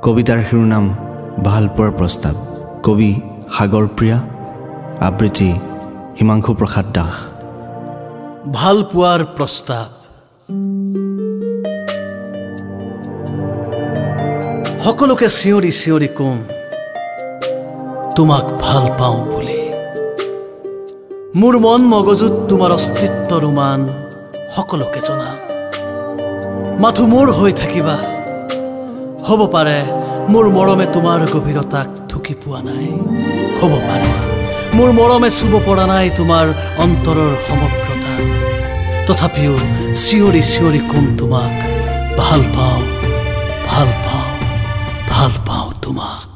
কবিতাৰ শিৰোনাম ভালপোৱাৰ প্ৰস্তাৱ। কবি সাগৰপ্ৰিয়া, আবৃত্তি হিমাংশু প্ৰসাদ দাস। ভালপোৱাৰ প্ৰস্তাৱ। সকলোকে চিঞৰি চিঞৰি কম তোমাক ভাল পাওঁ বুলি। মোৰ মন মগজুত তোমাৰ অস্তিত্বৰ উমান সকলোকে জনাম। মাথো মোৰ হৈ থাকিবা। হ'ব পাৰে মোৰ মৰমে তোমাৰ গভীৰতাক ঢুকি পোৱা নাই। হ'ব পাৰে মোৰ মৰমে চুব পৰা নাই তোমাৰ অন্তৰৰ সমগ্ৰতা। তথাপিও চিঞৰি চিঞৰি কম তোমাক ভাল পাওঁ, ভাল পাওঁ, ভাল পাওঁ তোমাক।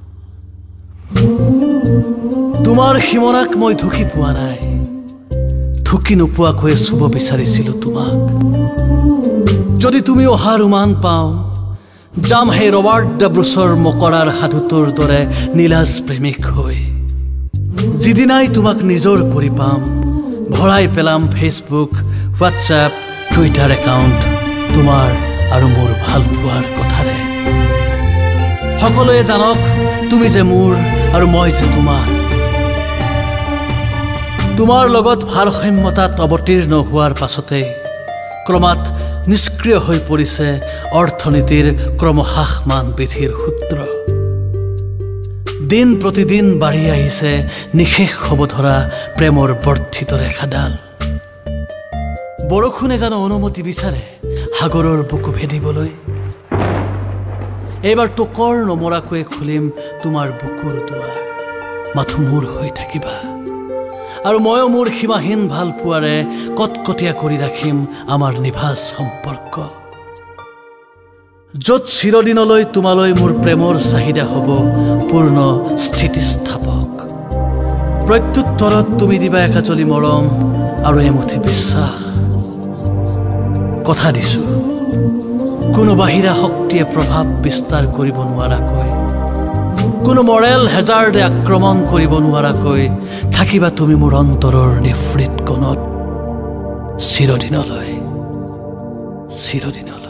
তোমাৰ সীমনাক মই ঢুকি পোৱা নাই। ঢুকি নোপোৱাকৈ চুব বিচাৰিছিলো তোমাক। যদি তুমি অহাৰ উমান পাওঁ, যাম সেই ৰবাৰ্ট দ্য ব্ৰুচৰ মকৰাৰ সাধুটোৰ দৰে নীলাজ প্ৰেমিক হৈ। যিদিনাই তোমাক নিজৰ কৰি পাম, ভৰাই পেলাম ফেচবুক, হোৱাটছএপ, টুইটাৰ একাউণ্ট তোমাৰ আৰু মোৰ ভাল পোৱাৰ কথাৰে। সকলোৱে জানক তুমি যে মোৰ আৰু মই যে তোমাৰ। তোমাৰ লগত ভাৰসাম্যতাত অৱতীৰ্ণ হোৱাৰ পাছতেই ক্ৰমাৎ নিষ্ক্ৰিয় হৈ পৰিছে অৰ্থনীতিৰ ক্ৰমহ্ৰাসমান বিধিৰ সূত্ৰ। দিন প্ৰতিদিন বাঢ়ি আহিছে নিশেষ হ'ব ধৰা প্ৰেমৰ বৰ্ধিত ৰেখাডাল। বৰষুণে জানো অনুমতি বিচাৰে সাগৰৰ বুকু ভেদিবলৈ। এইবাৰ টোকৰ নমৰাকৈ খুলিম তোমাৰ বুকুৰ দুৱাৰ। মাথো মোৰ হৈ থাকিবা আৰু ময়ো মোৰ সীমাহীন ভাল পোৱাৰে কটকটীয়া কৰি ৰাখিম আমাৰ নিভাঁজ সম্পৰ্ক। য'ত চিৰদিনলৈ তোমালৈ মোৰ প্ৰেমৰ চাহিদা হ'ব পূৰ্ণ স্থিতিস্থাপক। প্ৰত্যুত্তৰত তুমি দিবা একাজলি মৰম আৰু এমুঠি বিশ্বাস। কথা দিছোঁ কোনো বাহিৰা শক্তিয়ে প্ৰভাৱ বিস্তাৰ কৰিব নোৱাৰাকৈ, কোনো মৰেল হেজাৰ্ডে আক্ৰমণ কৰিব নোৱাৰাকৈ থাকিবা তুমি মোৰ অন্তৰৰ নিফৃত কোণত চিৰদিনলৈ, চিৰদিনলৈ।